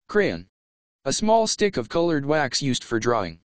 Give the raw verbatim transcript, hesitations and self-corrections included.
Crayon. A small stick of colored wax used for drawing.